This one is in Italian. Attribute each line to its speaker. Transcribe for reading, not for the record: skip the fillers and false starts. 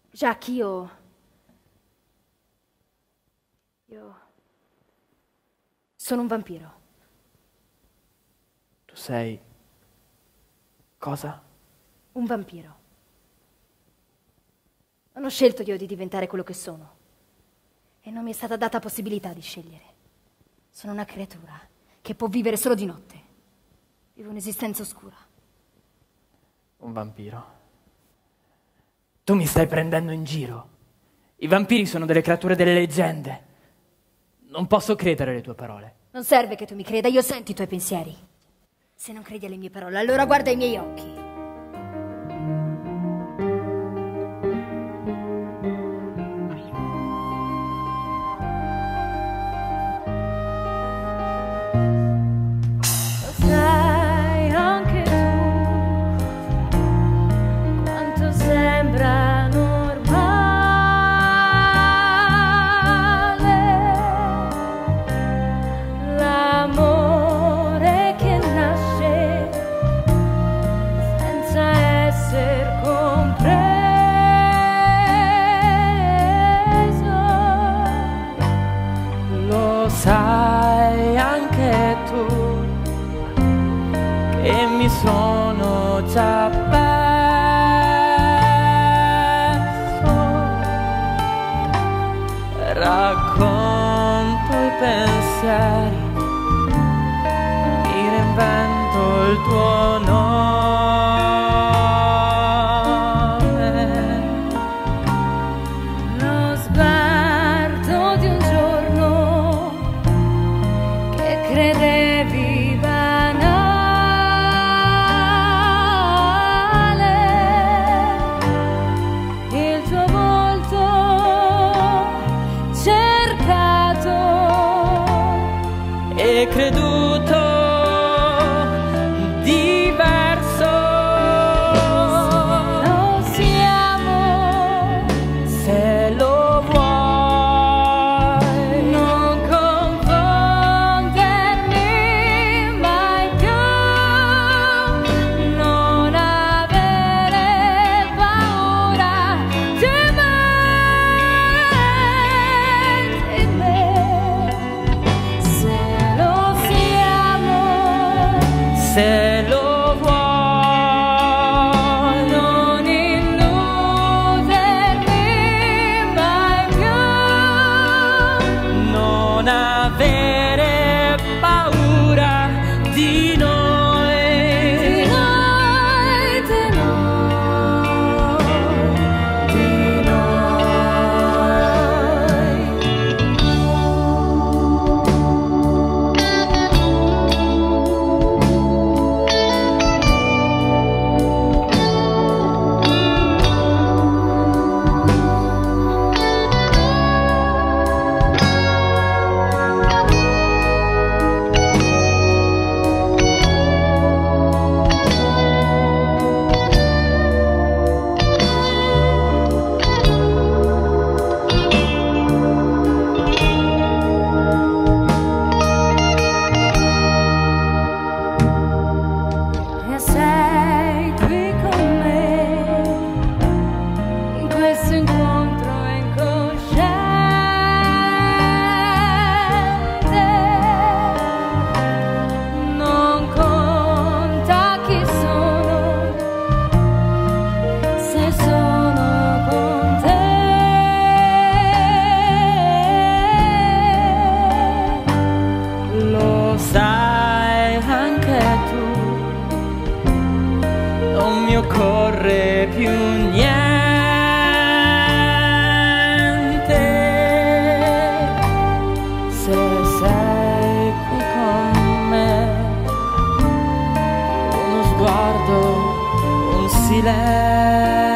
Speaker 1: Jacques, io sono un vampiro.
Speaker 2: Tu sei... cosa?
Speaker 1: Un vampiro. Non ho scelto io di diventare quello che sono. E non mi è stata data possibilità di scegliere. Sono una creatura che può vivere solo di notte. Vivo un'esistenza oscura.
Speaker 2: Un vampiro? Tu mi stai prendendo in giro. I vampiri sono delle creature delle leggende. Non posso credere alle tue parole.
Speaker 1: Non serve che tu mi creda, io sento i tuoi pensieri. Se non credi alle mie parole, allora guarda i miei occhi. Lo sai anche tu quanto sembra normale l'amore che nasce senza essere compreso.
Speaker 2: Lo sai anche tu che mi sono già perso. Racconto i pensieri, mi reinvento il tuo nome.
Speaker 1: Lo sguardo di un giorno che credevi banale, il tuo volto cercato
Speaker 2: E creduto diverso.
Speaker 1: lo siamo.
Speaker 2: Se lo vuoi,
Speaker 1: Non confondermi mai più, non avere paura di me. Se lo siamo,
Speaker 2: se lo vuoi,
Speaker 1: non illudermi mai più.
Speaker 2: non avere paura di noi.
Speaker 1: Di noi, di E sei qui con me in questo incontro incosciente. Non conta chi sono, se sono con te.
Speaker 2: Lo sai anche tu, non mi occorre più niente. Se sei qui con me, uno sguardo, un silenzio.